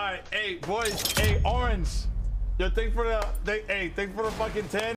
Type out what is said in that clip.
right, hey boys, hey Orange, yo, thanks for the, hey, thanks for the fucking 10.